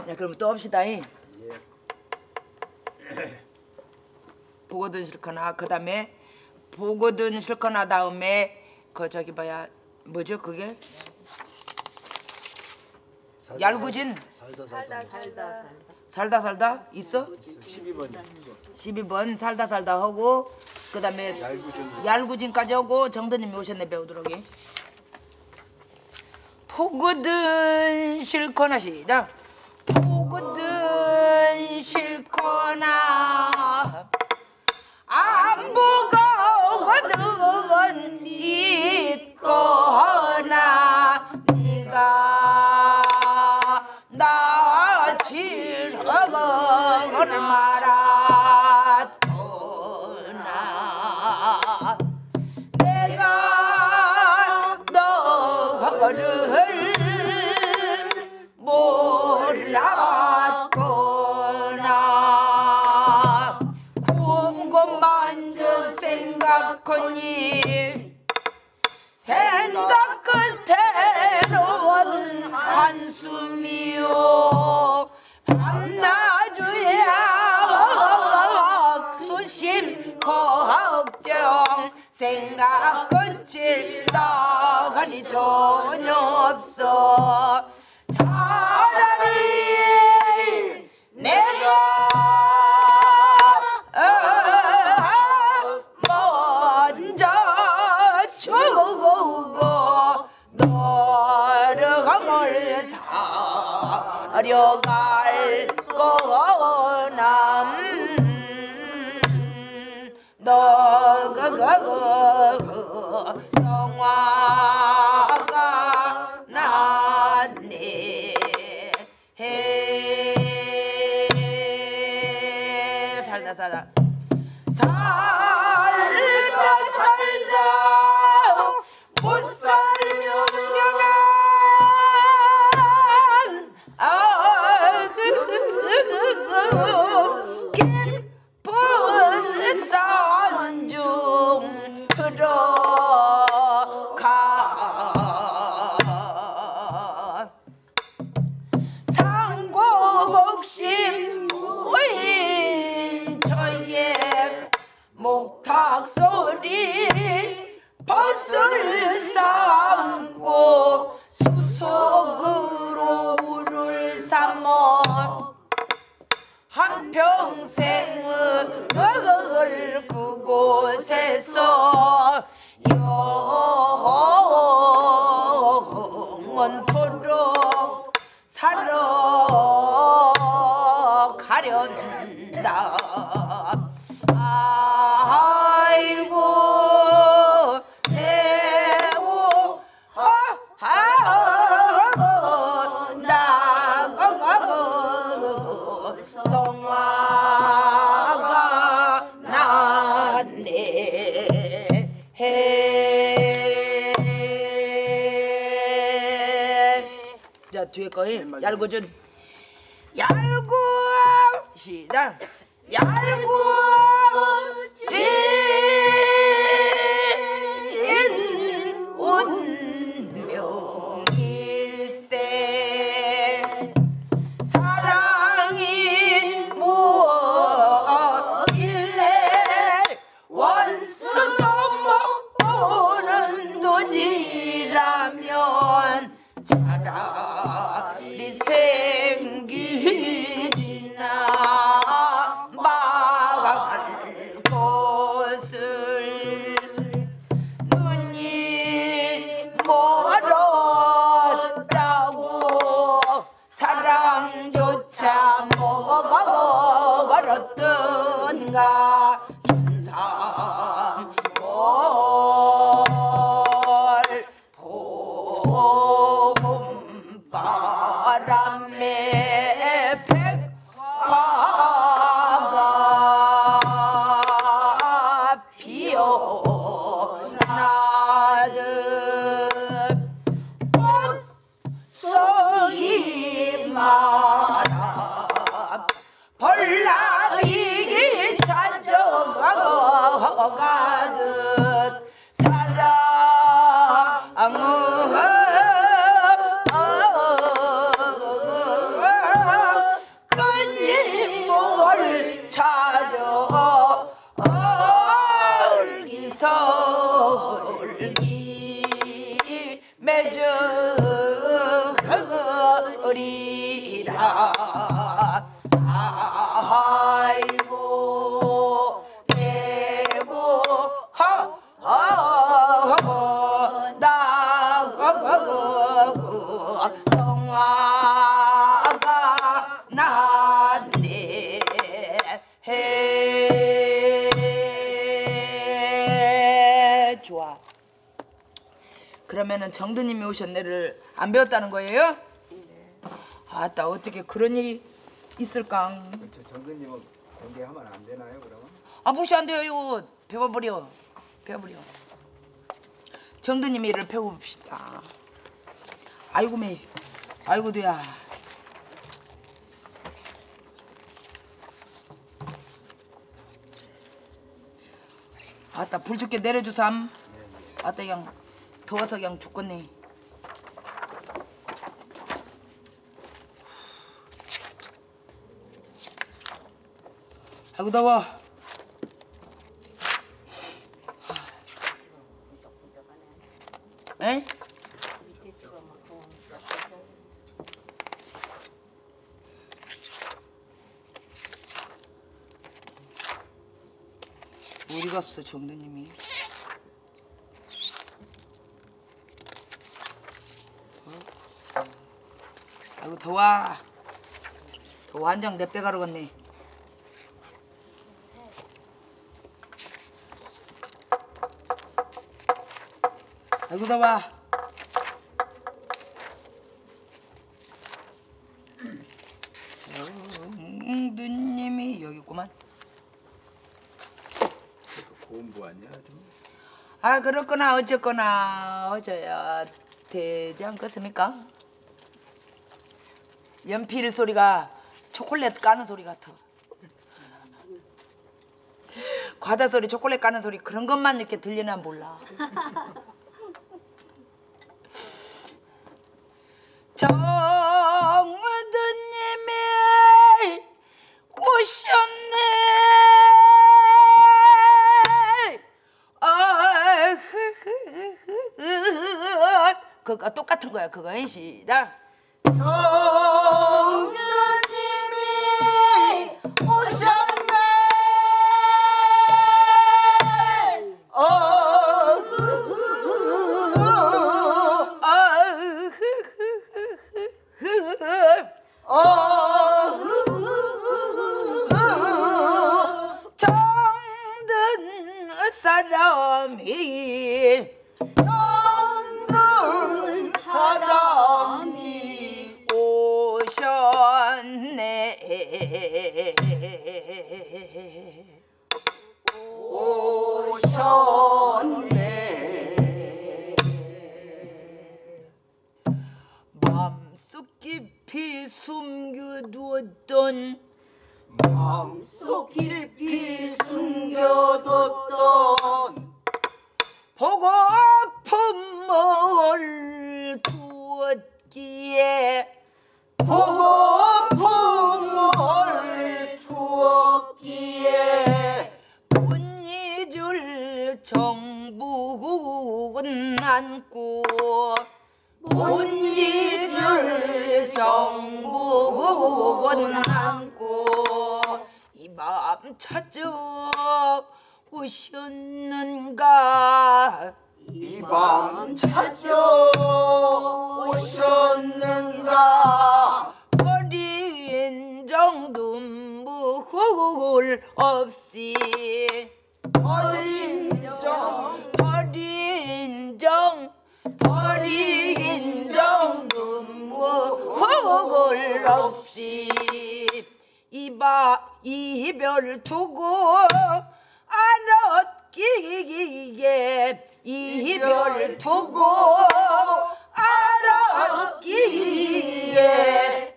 야, 그럼 또 합시다. 예. 보거든 싫거나 그다음에 보거든 싫거나 다음에 그 저기 뭐야 뭐죠 그게? 얄구진 살다 있어? 12번 살다 하고 그다음에 얄구진까지 하고 정도님이 오셨네 배우도록. 보거든 싫거나 시작. 보거든 싫거나 안 보거든 있거나 네가 나 지러먹을 말았구나. 내가 너를 몰랐구나. 구운 것만 저 생각하니 생각 끝에는 한숨이요. 밤낮이야 수심 걱정 생각 끝일 나가니 전혀 없어. 차라리 내가 먼저 죽고 너를 다려갈 거나 너 그 성화가 났네. 살다 못 살면 깊은 산중 들어가 상고곡심 모인 저의 목탁 소리 벗을 삼고 수속으로 우를 삼어 한평생을 그곳에서 영원토록 살아가련다. 아이고 내고 나가고 성화가 났네. 자 뒤에 거에 얄구준 얄구 시작. 얄구진 운명일세 사랑이 뭐길래 원수도 못 보는 돈이라면 차라리 생기지나 막을 곳을 눈이 멀었다고 사랑조차 먹었던가 준삼 바람에 백화가 피어나듯 꽃송이 마라 벌나비 찾아가 좋아. 그러면은 정두님이 오셨네를 안 배웠다는 거예요? 아따 어떻게 그런 일이 있을까? 저 정근님은 공개하면 안 되나요 그러면? 아 무시 안 돼요. 배워버려. 정두님 일을 배워봅시다. 아이고 매. 아이고 돼야. 아따 불 죽게 내려주삼. 아따 그냥 더워서 그냥 죽겠네. 아이고 더워. 에? 어디 갔어 정두님이? 아이고 더워. 더워 한장 냅대 가르겠네. 아이고 더워. 정두님이 여기 있구만. 공부하냐 좀? 아 그렇거나 어쨌거나 어져야 되지 않겠습니까? 연필 소리가 초콜릿 까는 소리 같아. 과자 소리, 초콜릿 까는 소리 그런 것만 이렇게 들리나 몰라. 정두님이 오셨네. 그거 똑같은 거야 그거. 시작. 정두님이 오셨네. 정든 사람이 정든 사람이 오셨네. 오셨네. 마음속 깊이 숨겨두었던 마음속 깊이 숨겨뒀던 보고픔을 두었기에 보고픔을 두었기에 못 잊을 정부는 안고 못 잊을 정부는 안고 이 마음 찾아 오셨는가. 이 밤 찾아 오셨는가. 어린 정눈물 없이 어린 정 눈물 없이 이별 두고 알았기에 이별 두고 알았기에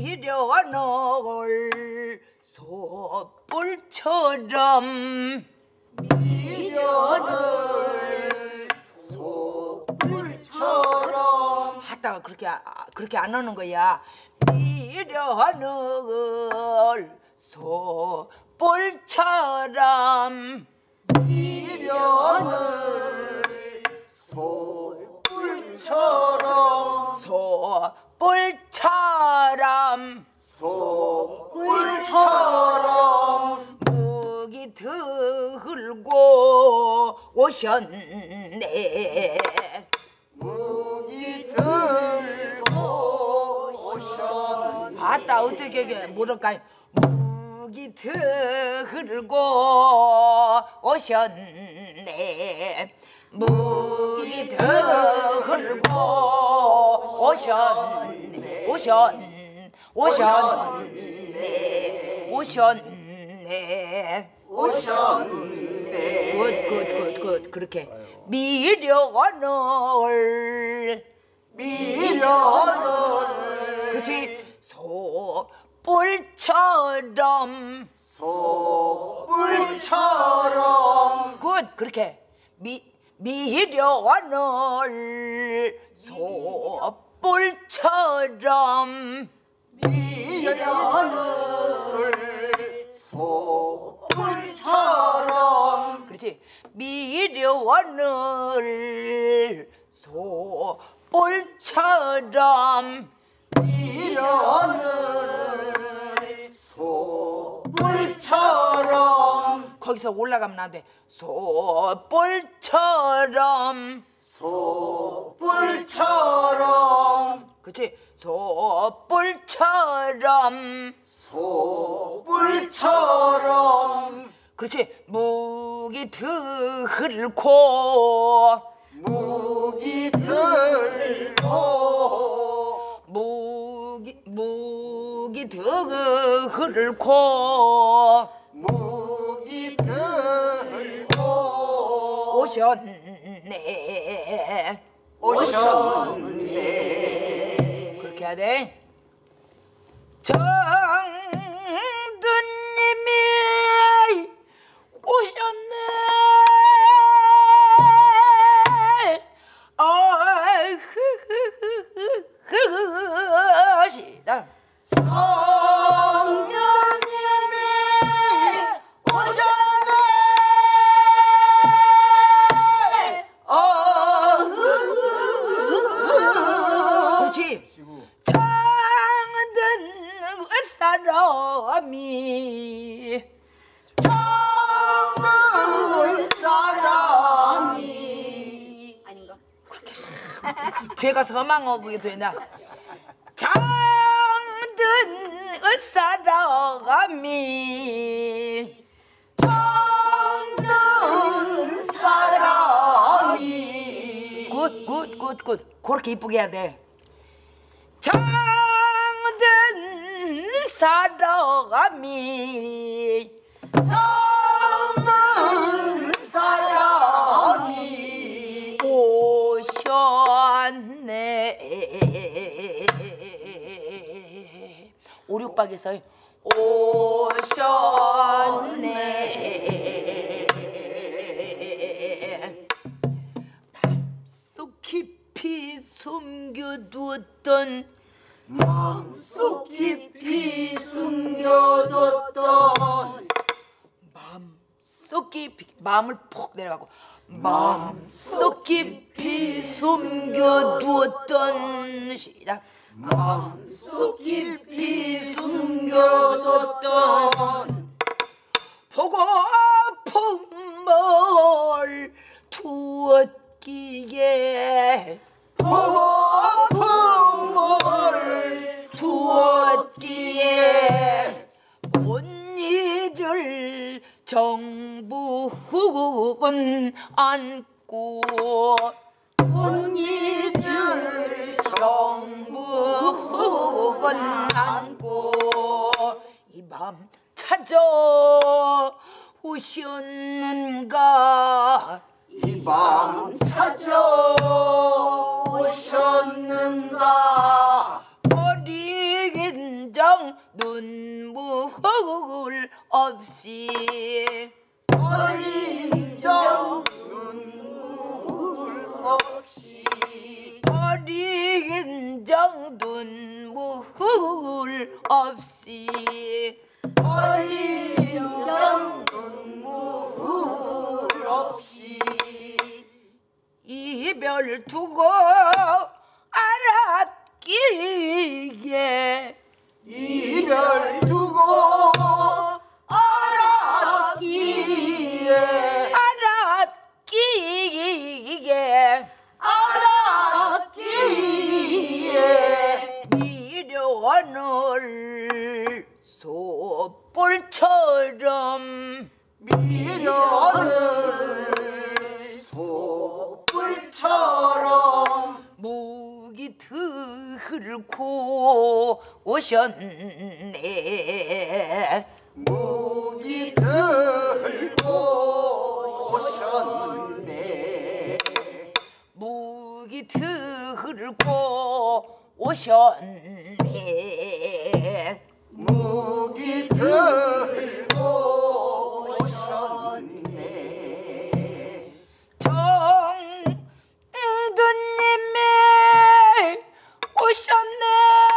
미련을 솥불처럼 소불처럼 하다가 그렇게 안 하는 거야. 미련을 솥불처럼 미련을 소불처럼 소불처럼 무기 들고 오셨네. 무기 들고 오셨네. 아따 어떻게 뭐랄까 무기 들고 오셨네 무기 들고 오셨네 오셨네 굿 그렇게 미련을 그치 소뿔처럼 굿 그렇게 미련을 소뿔처럼 그렇지 미련을 소뿔처럼 거기서 올라가면 안 돼. 소뿔처럼 그렇지 소뿔처럼 그렇지 무기 들고 무기 들고 오셨네 그렇게 해야 돼. 정두님이 오셨네 시작 사람이 아닌가? 뒤에 가서 허망하게 되나 장든 사람이 굿 그렇게 이쁘게 해야 돼. 장든 사람이 오셨네 5, 6박에서 오셨네 맘속 깊이 숨겨두었던 맘속 깊이 숨겨뒀던 맘속 깊이 마음을 푹 내려가고 마음속 깊이 숨겨두었던 시작 맘속 깊이 숨겨뒀던 보고픈 뭘 두었기에 보고픈 뭘 두었기에 못 잊을 정부군 안고 못 잊을 정부군 안고 이 밤 찾아 오셨는가 이 밤 찾아오셨는가 어린 정 눈물 없이 어린 정 눈물 없이 어린 정 눈물 없이 어린 정 눈물 없이 이별 두고 알았기에 이별 두고 알았기에 미련을 소뿔처럼 들고 오셨네. 무기 들고 오셨네. 무기 들고 오셨네. 무기 들고 오셨네. 정두님이 오셨네.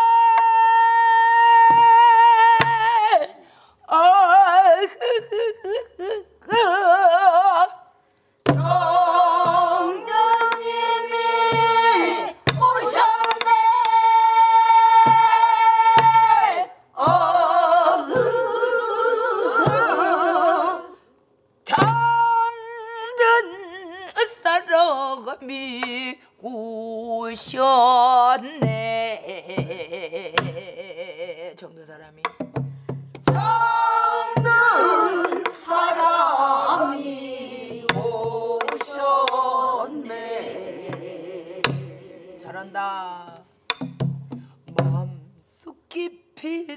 정령님이 오셨네. 정든 사람이 오셨네. 정든 사람이 정든 사람이 오셨네. 잘한다. 마음속 깊이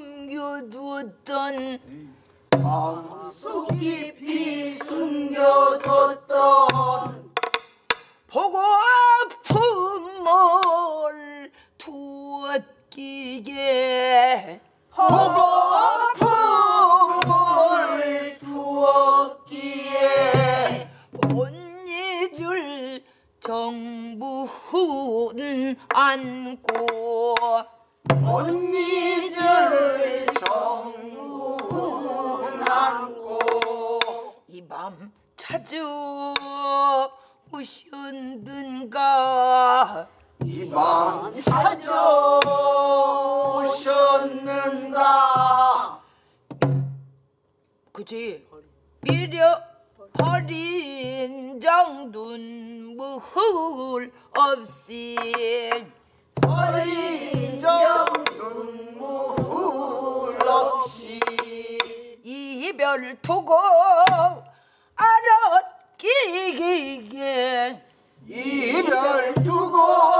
숨겨두었던 마음속 깊이 숨겨뒀던 보고 아픔을 두었기에 보고 아픔을 두었기에 못 잊을 정부는 안고 못 잊을 정문 안고 이 밤 찾아오셨는가. 이 밤 찾아오셨는가. 그치 미려 버린 정든 무흘 없이 어린 적 눈물 없이 이별 두고 알았기에 이별 두고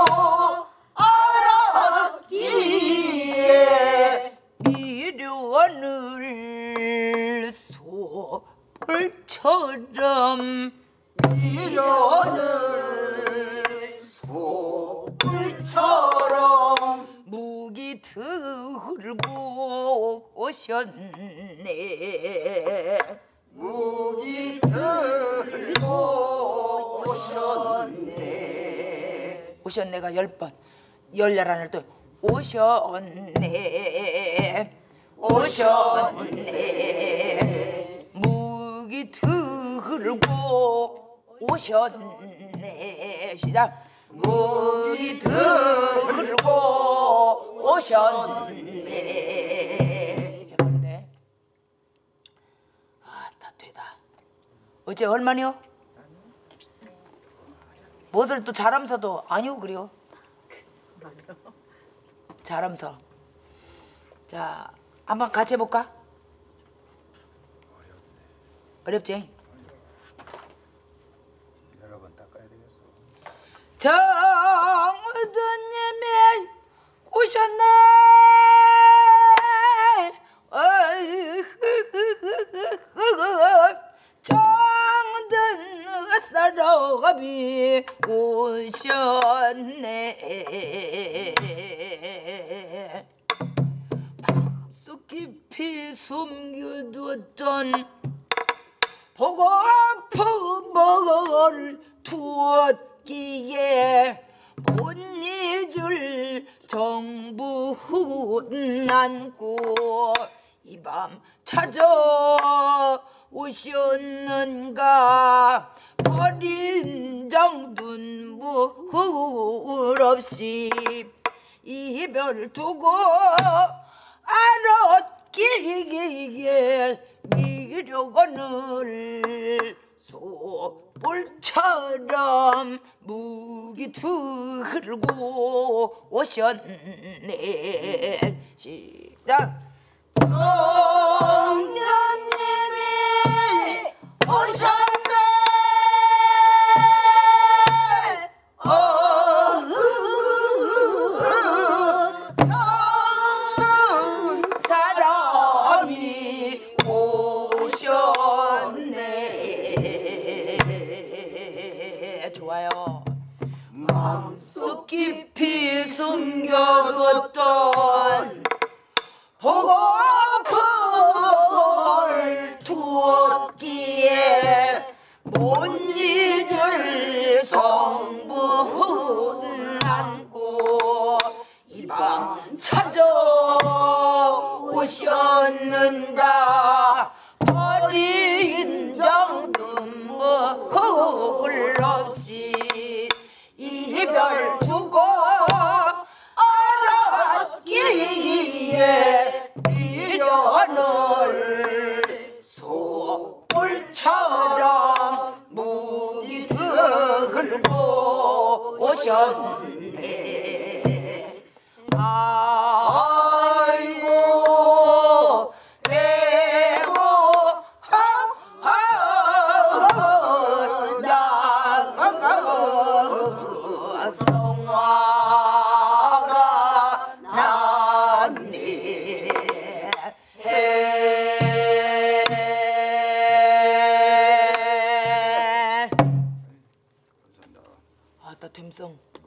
알았기에 미련을 소불처럼 미련을 소불처럼 무기 들고 오셨네. 무기 들고 오셨네. 오셨네가 10번 14안을 또 오셨네. 오셨네. 무기 들고 오셨네. 시작. 무기 들고 오셨네. 이렇게 하는데 아따 되다. 어째 얼마니요? 무엇을 또 잘하면서도 아니요 그래요. 잘하면서 자 한번 같이 해볼까? 어렵지? 여러 번 닦아야 되겠어. 정우두님이 오셨네. 정든 사람이 오셨네. 마음속 깊이 숨겨두었던 보고 아픔을 두었기에 못 잊을 정부는 안고 이 밤 찾아오셨는가. 버린 정든 무흘 없이 이별 두고 알았기에 미련을 소불처럼 무기 들고 오셨네. 시작. 정년님이 오셨네. 좋아요. 맘속 깊이 숨겨뒀던 보고픔을 두었기에 못 잊을 정부는 안고 이 방 찾아오셨는가. 어린 정 눈물 없이 이별 두고 알았기에 미련을 소불처럼 무기 들고 오셨네. 아이고 배고 성화가 났네. 아따 됨성